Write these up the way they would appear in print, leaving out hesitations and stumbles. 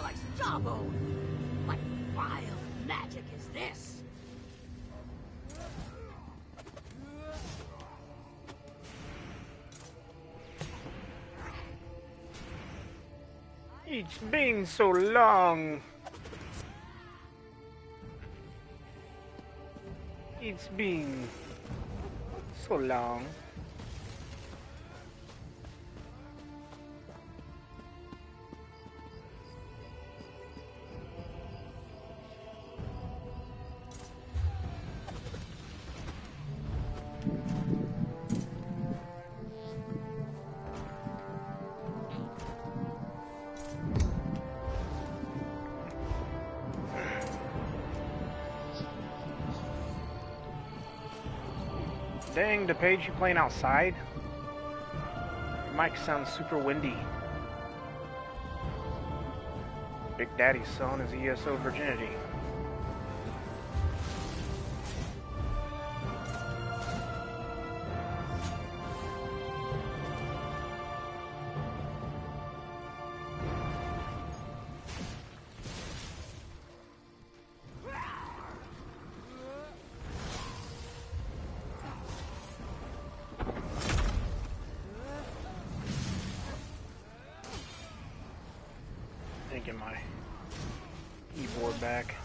like jawbone. What vile magic is this? It's been so long. It's been so long. Dang, the page you playing outside? Your mic sounds super windy. Big Daddy's selling his ESO virginity. Get my keyboard back.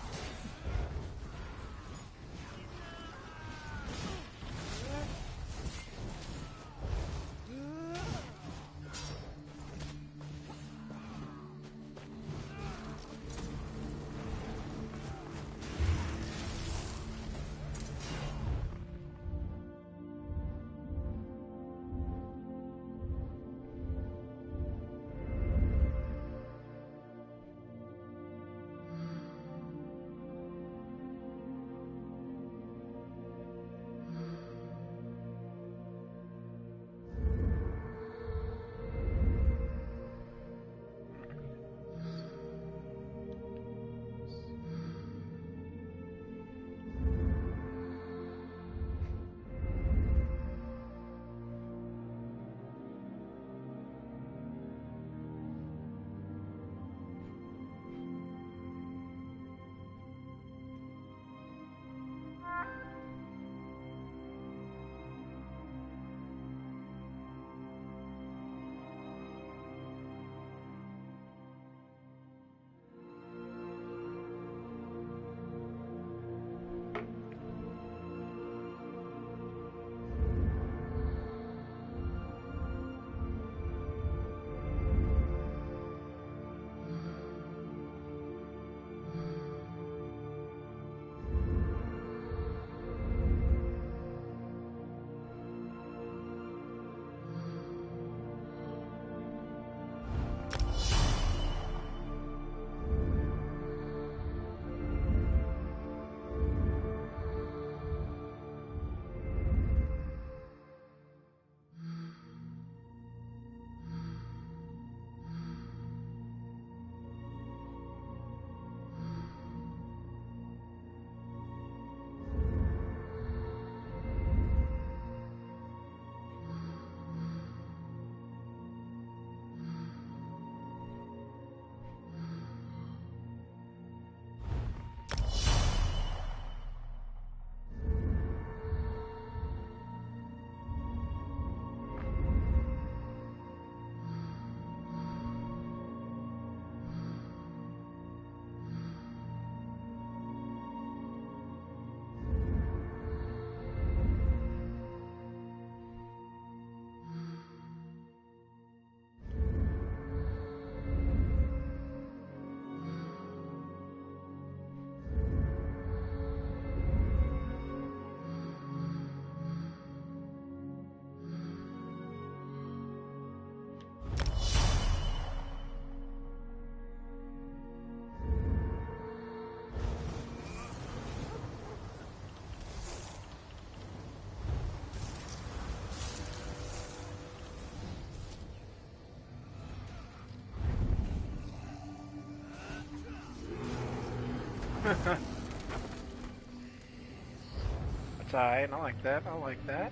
That's alright, I like that, I like that.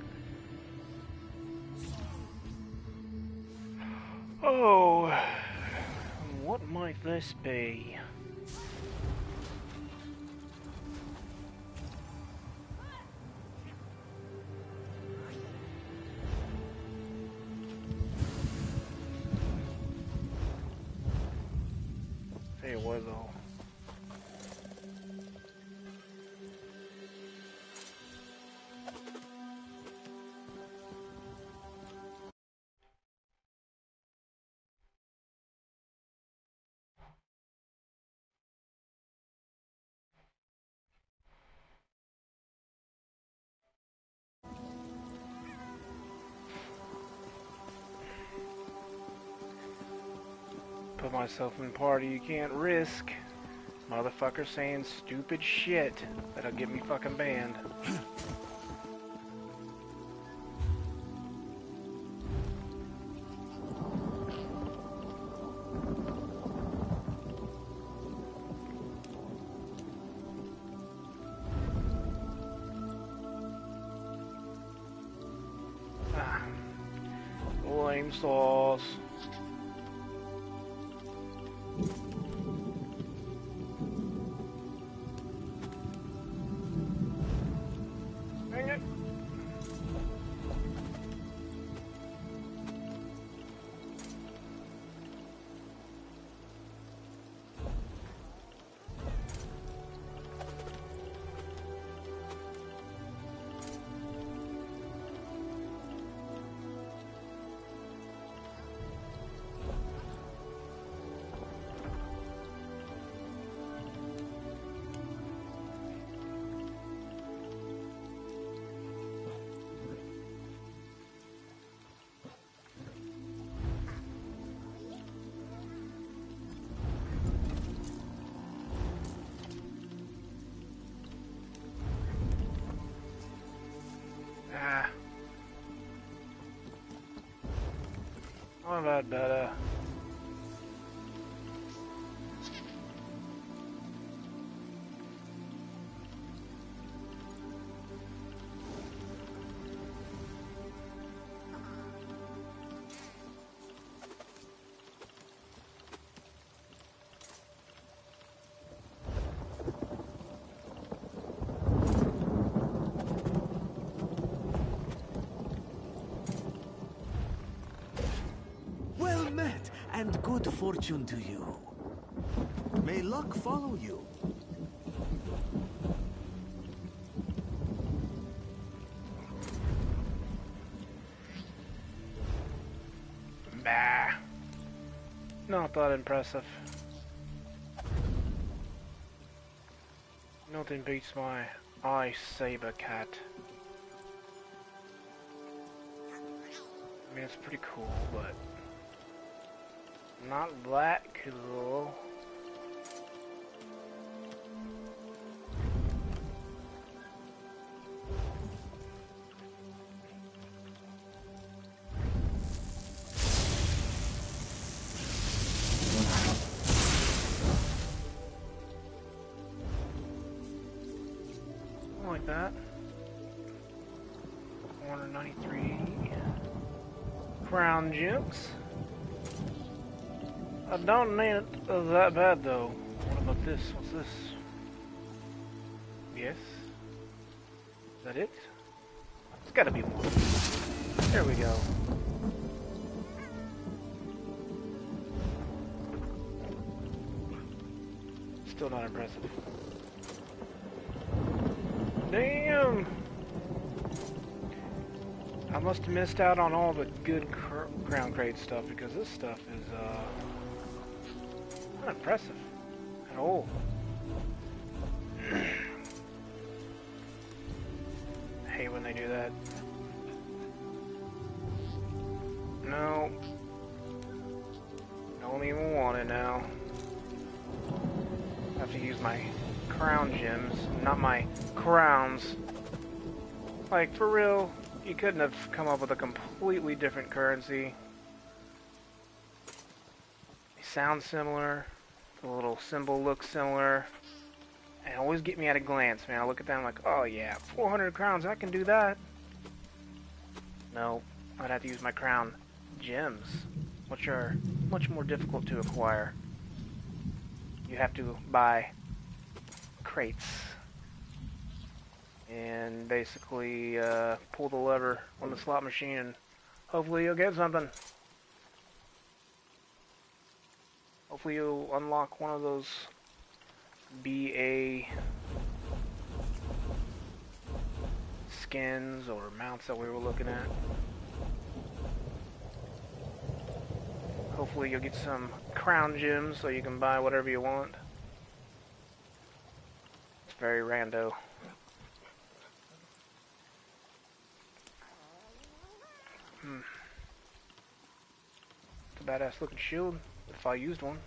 Oh, What might this be? Hey, it was all. Put myself in a party you can't risk. Motherfucker saying stupid shit that'll get me fucking banned. Lame sauce. Dang it. Not that better. Well met, and good fortune to you. May luck follow you. Bah. Not that impressive. Nothing beats my ice saber cat. I mean, it's pretty cool, but not that cool. Like that. 493 crown gems. I don't need it that bad though. What about this? What's this? Yes. Is that it? It's gotta be more. There we go. Still not impressive. Damn! I must have missed out on all the good crown crate stuff because this stuff is not impressive at all. I hate when they do that. No. Don't even want it now. I have to use my crown gems, not my crowns. Like, for real, you couldn't have come up with a completely different currency. They sound similar, the little symbol looks similar, and always get me at a glance, man. I look at them like, oh yeah, 400 crowns, I can do that. No, I'd have to use my crown gems, which are much more difficult to acquire. you have to buy crates and basically pull the lever on the slot machine and hopefully you'll get something. Hopefully you'll unlock one of those BA skins or mounts that we were looking at. Hopefully you'll get some crown gems so you can buy whatever you want. It's very rando. It's a badass looking shield if I used one.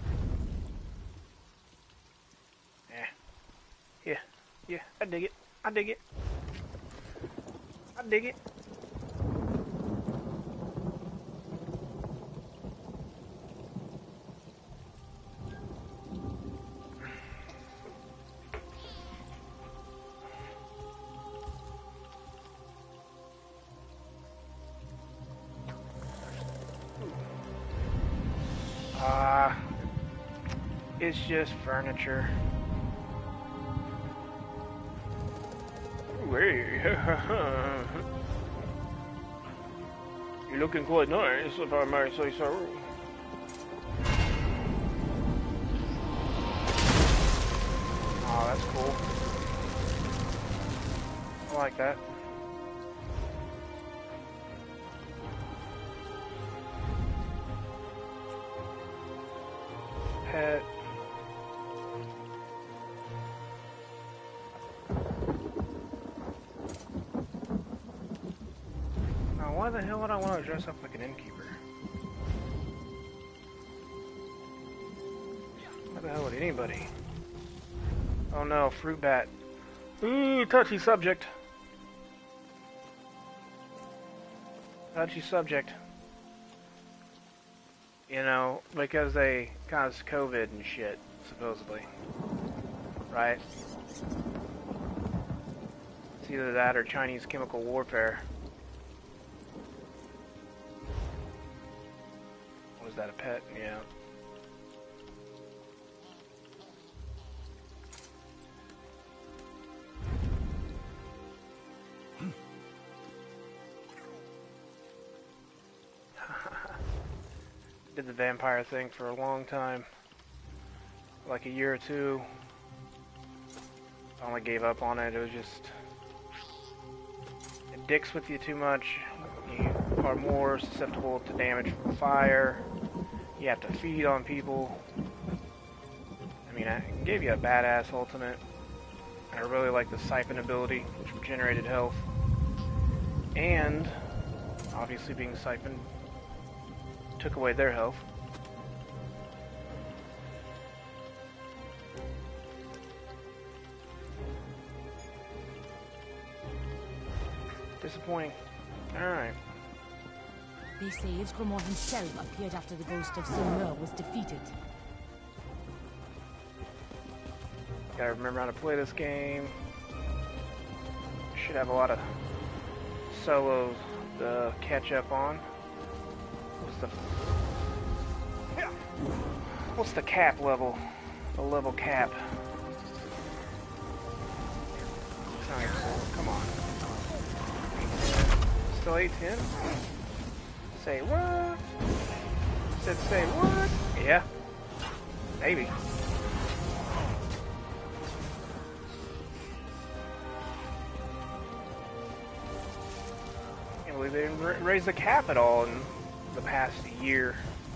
Yeah, I dig it. I dig it. I dig it. It's just furniture. You're looking quite nice, if I may say so. Oh, that's cool. I like that. Pet. Why the hell would I want to dress up like an innkeeper? Why the hell would anybody? Oh no, fruit bat. Ooh, touchy subject. Touchy subject. You know, because they caused COVID and shit, supposedly. Right? It's either that or Chinese chemical warfare. Was that a pet? Yeah. Did the vampire thing for a long time. Like a year or two. Finally gave up on it. It was just... It dicks with you too much. You are more susceptible to damage from fire. You have to feed on people. I mean, I gave you a badass ultimate. I really like the siphon ability, which regenerated health. And, obviously being siphoned, took away their health. Disappointing. Alright. They say Grimoire himself appeared after the ghost of Sumur was defeated. Gotta remember how to play this game. Should have a lot of solos to catch up on. What's the cap level? The level cap. It's not even cool. Come on. Still 810? Say what? Said say what? Yeah. Maybe. Can't believe they didn't raise the cap at all in the past year.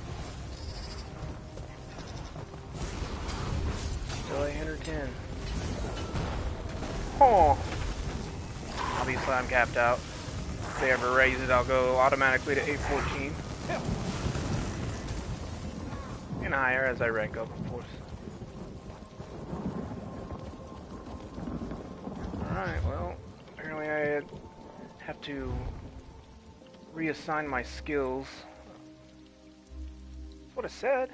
Still 810. Oh. Obviously I'm capped out. If they ever raise it, I'll go automatically to 814. And higher as I rank up, of course. Alright, well, apparently I have to reassign my skills. That's what it said.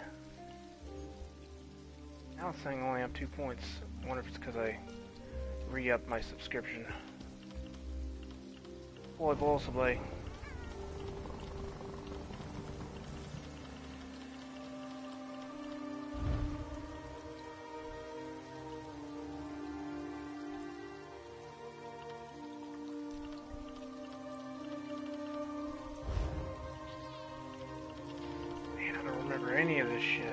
Now it's saying I only have 2 points. I wonder if it's because I re-upped my subscription. Boy, possibly. any of this shit.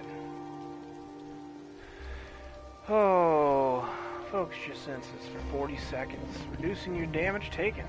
Oh, focus your senses for 40 seconds, reducing your damage taken.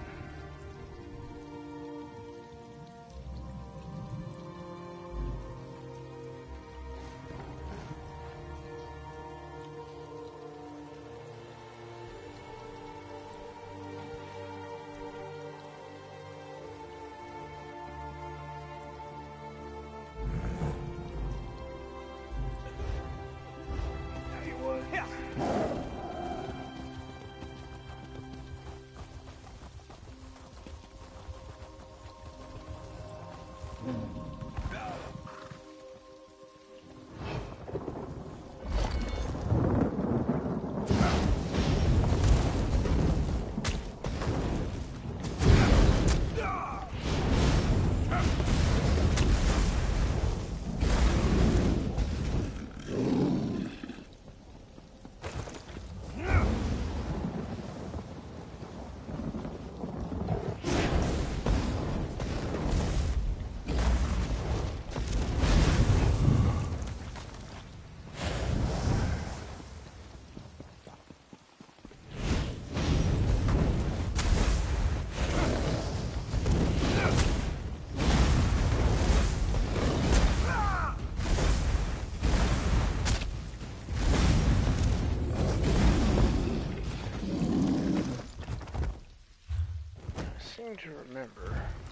To remember.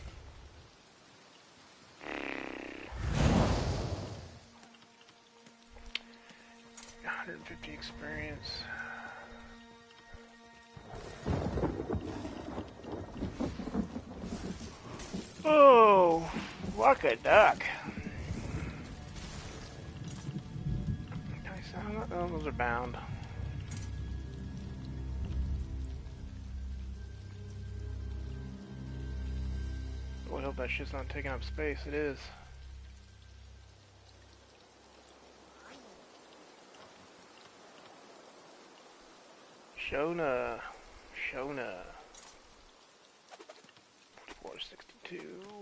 150 experience. Oh, like a duck. Nice. Oh, those are bound. I hope that shit's not taking up space. It is. Shona. 462.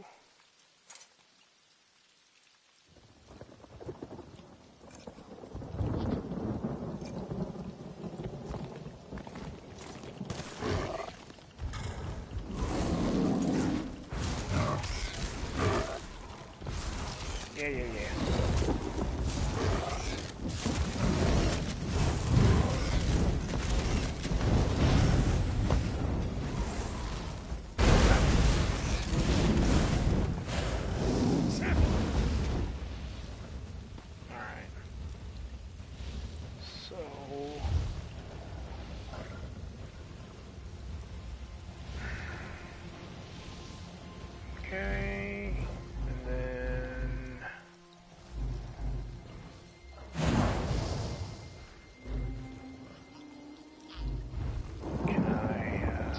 Yeah. Okay, and then can I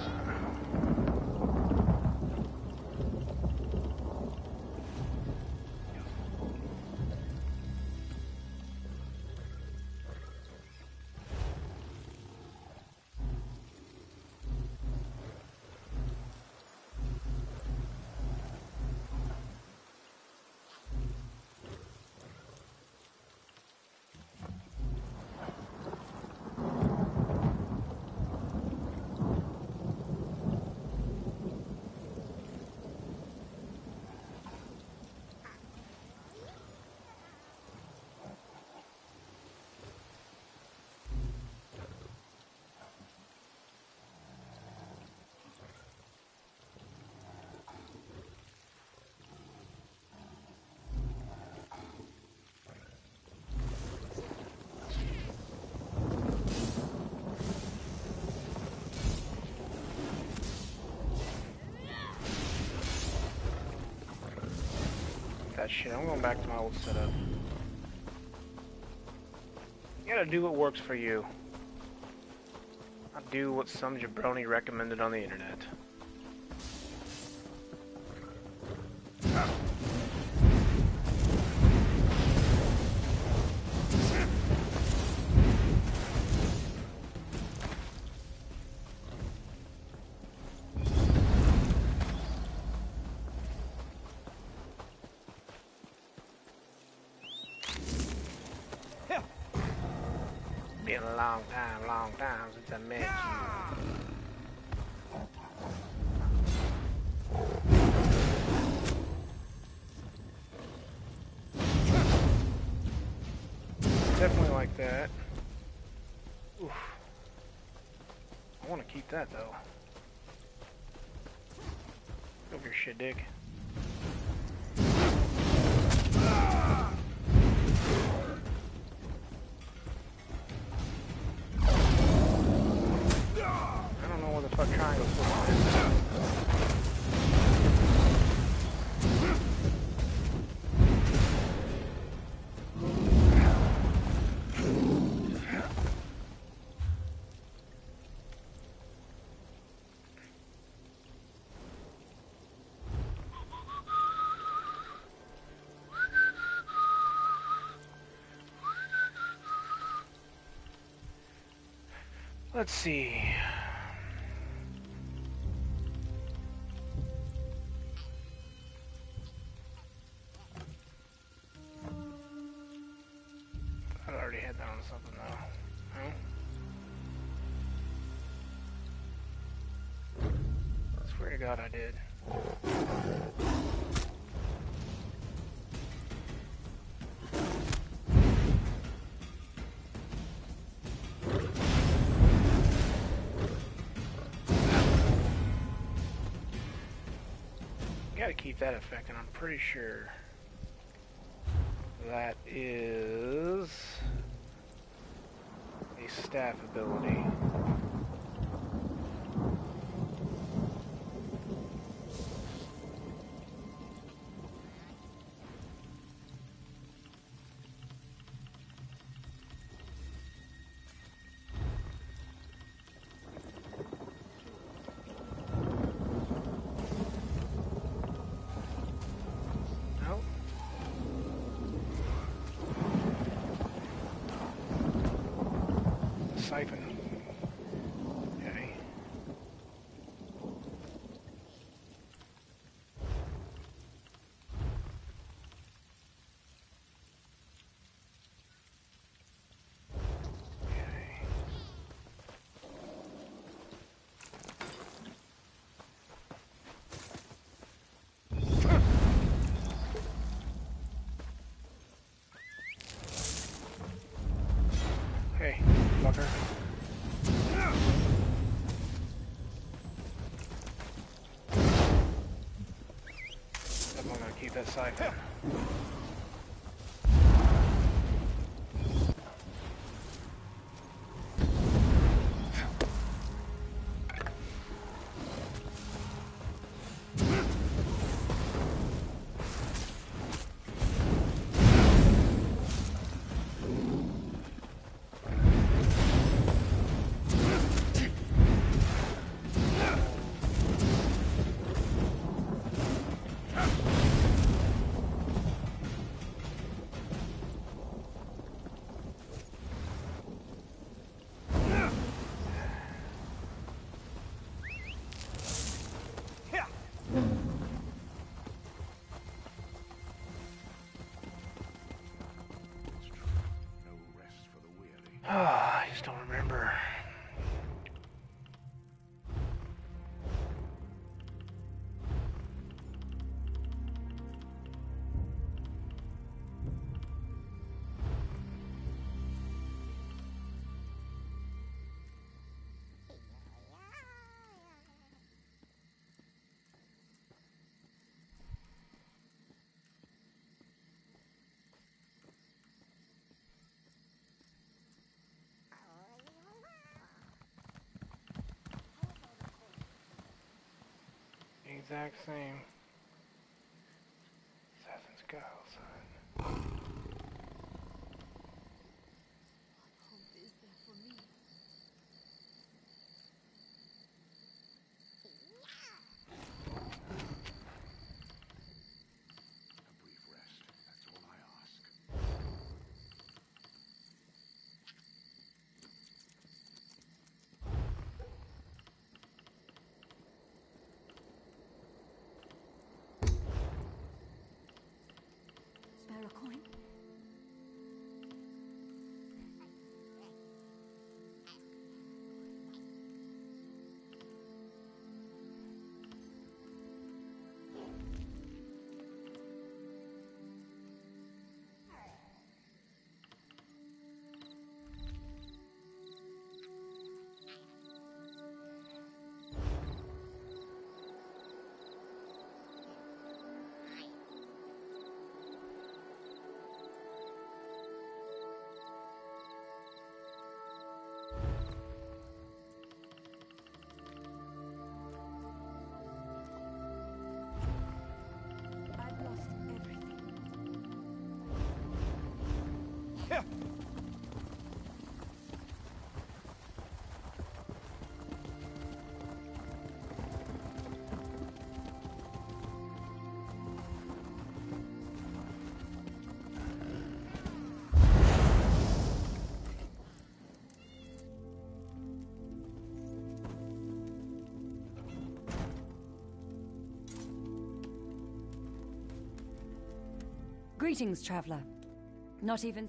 that shit? I'm going back to my old setup. You gotta do what works for you. Not do what some jabroni recommended on the internet. Been a long time since I met you. Definitely like that. Oof. I want to keep that though. Go over your shit, dick. I don't know where the fuck triangle's supposed to be. Let's see. I already had that on something though. No? I swear to God I did. Gotta keep that effect, and I'm pretty sure that is a staff ability. Siphon. Okay. Hey, fucker. I'm gonna keep that siphon. I just don't remember. Exact same. Assassin's Guile, son. Greetings, traveler. Not even...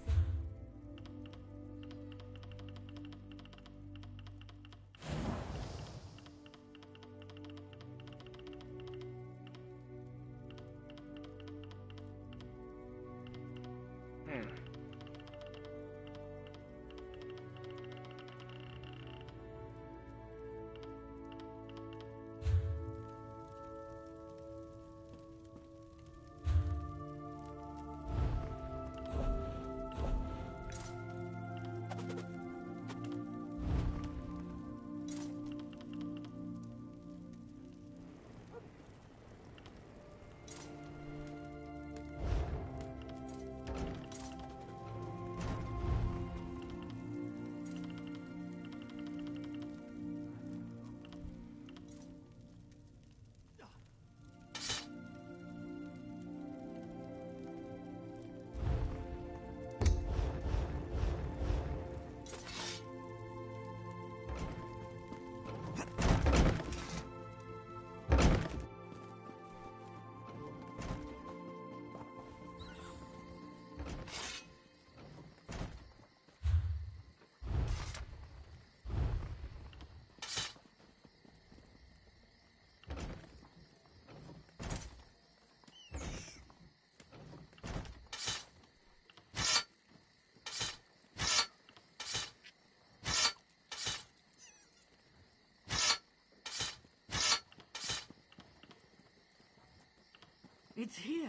It's here.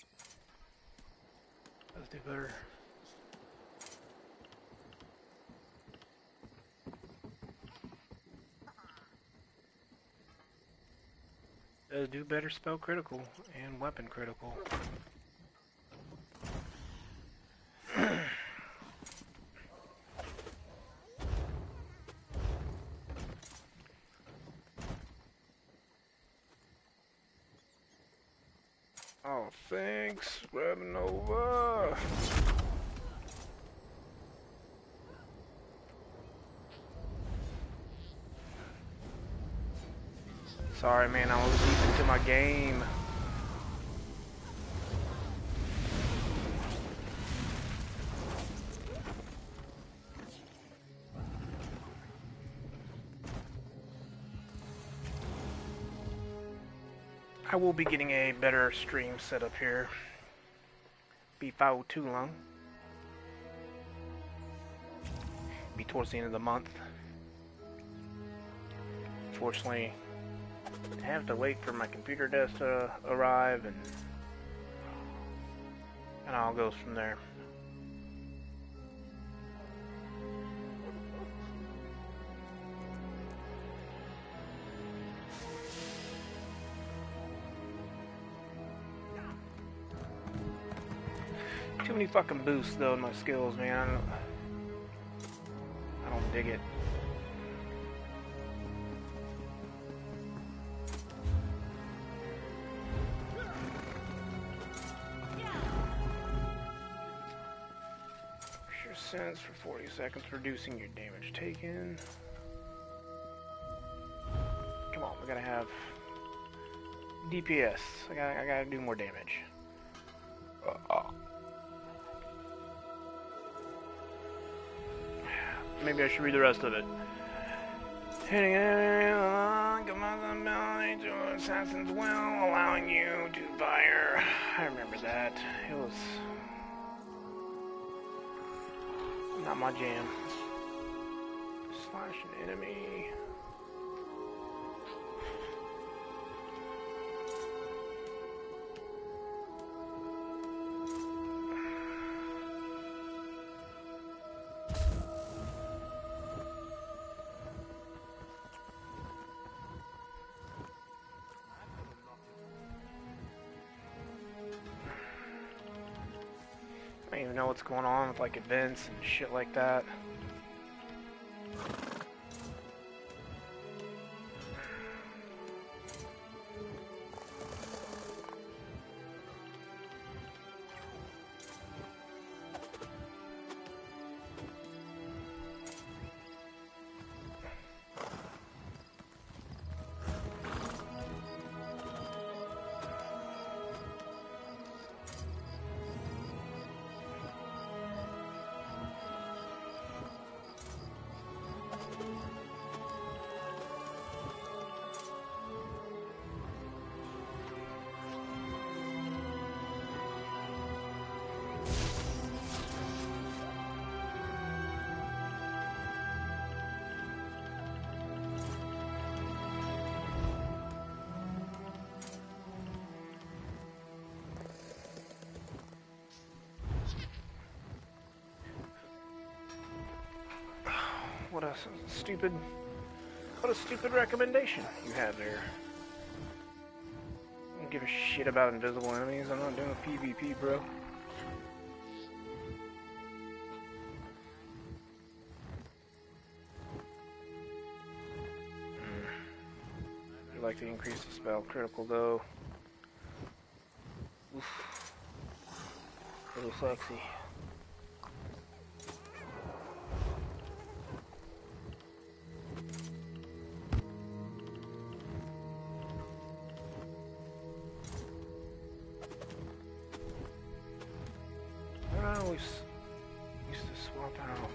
Let's do better. Does do better spell critical and weapon critical. Oh, thanks, Ravenova. Sorry, man, I was deep into my game. I will be getting a better stream setup here. Be too long. Be towards the end of the month. Unfortunately, I have to wait for my computer desk to arrive, and all goes from there. Too many fucking boosts though in my skills, man. I don't dig it. Sure sense for 40 seconds, reducing your damage taken. Come on, we gotta have DPS. I gotta do more damage. Maybe I should read the rest of it. Hitting an enemy along ability to assassins well, allowing you to fire. I remember that. It was not my jam. Slash an enemy. I don't even know what's going on with like events and shit like that. what a stupid recommendation you had there. I don't give a shit about invisible enemies. I'm not doing a PvP, bro. I'd like to increase the spell critical though. Oof. A little sexy. I always used to swap out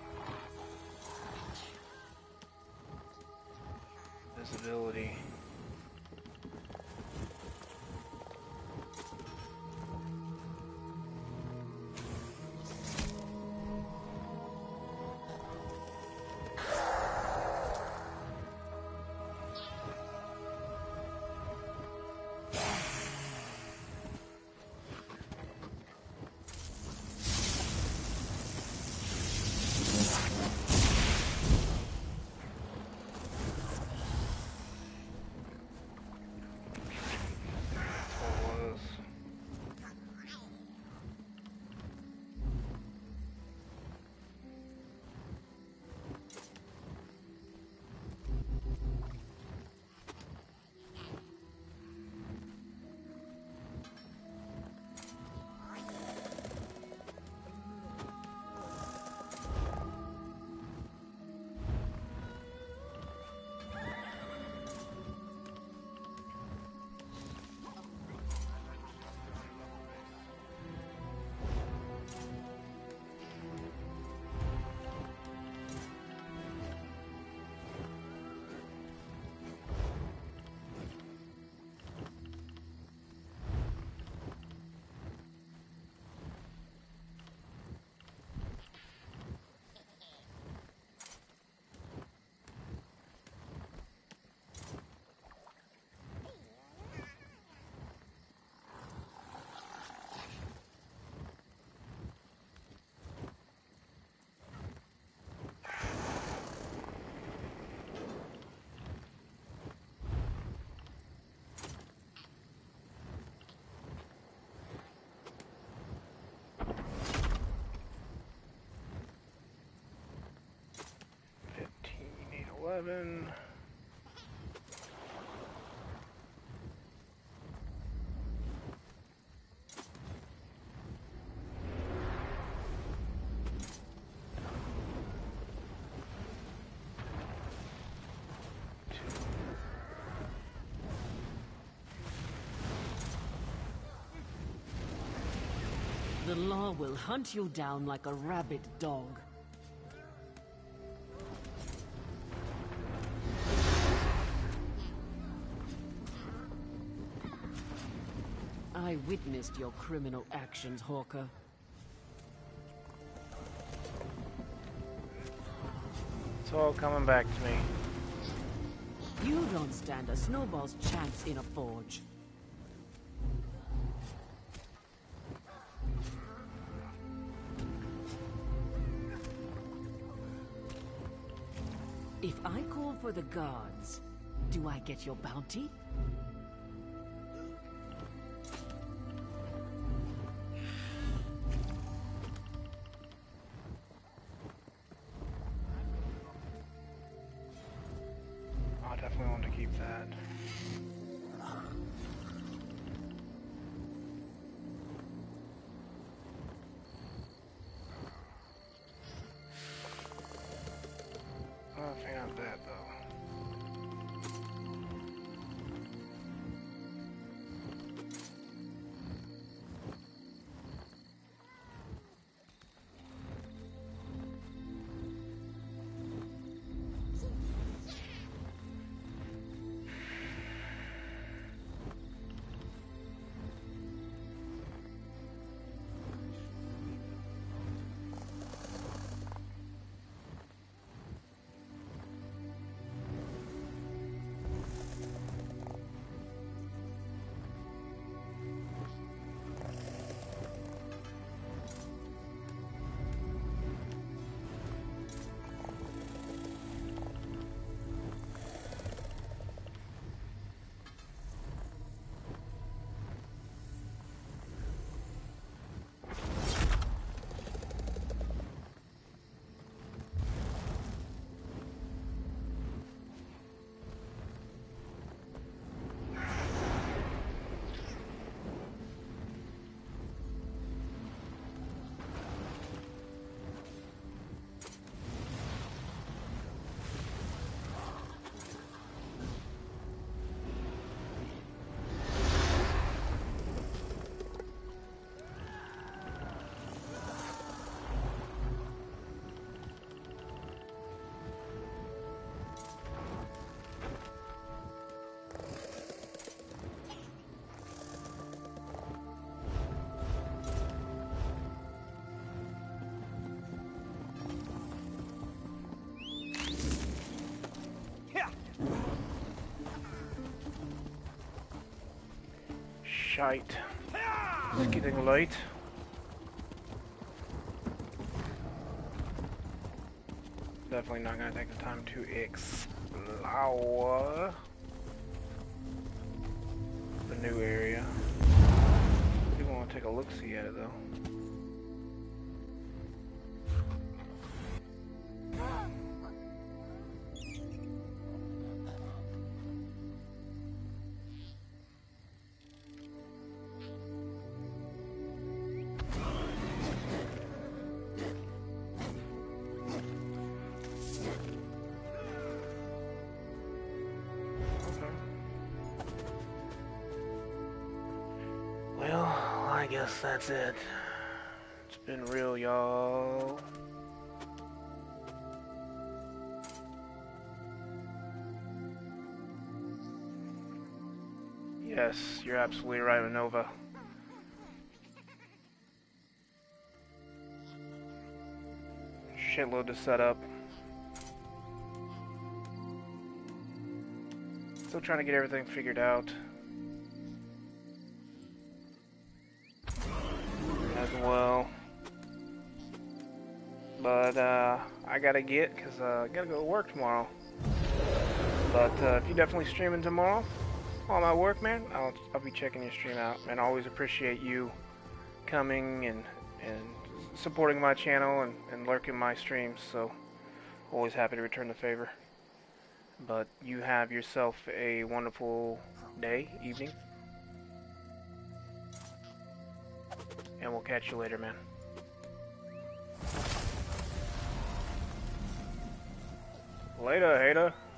visibility. Eleven. The law will hunt you down like a rabid dog. I witnessed your criminal actions, Hawker. It's all coming back to me. You don't stand a snowball's chance in a forge. If I call for the guards, do I get your bounty? I definitely want to keep that. I found that though. Shite. It's getting late. Definitely not gonna take the time to explore the new area. We want to take a look-see at it though. Well, I guess that's it. It's been real, y'all. Yes, you're absolutely right, Nova. Shitload to set up. Still trying to get everything figured out. As well. But I gotta get, because I gotta go to work tomorrow. But if you're definitely streaming tomorrow while I'm at work, man, I'll be checking your stream out. And I always appreciate you coming and supporting my channel and lurking my streams. So always happy to return the favor. But you have yourself a wonderful day, evening. And we'll catch you later, man. Later, hater.